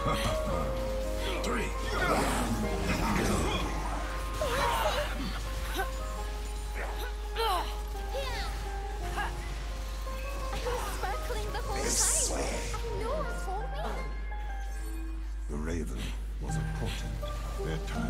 Three. Sparkling the whole time. I know, for me. The raven was a portent. Their time